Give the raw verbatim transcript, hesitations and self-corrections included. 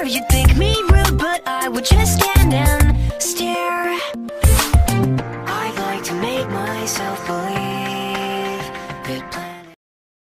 you'd think me rude, but I would just stand and stare. I'd like to make myself believe that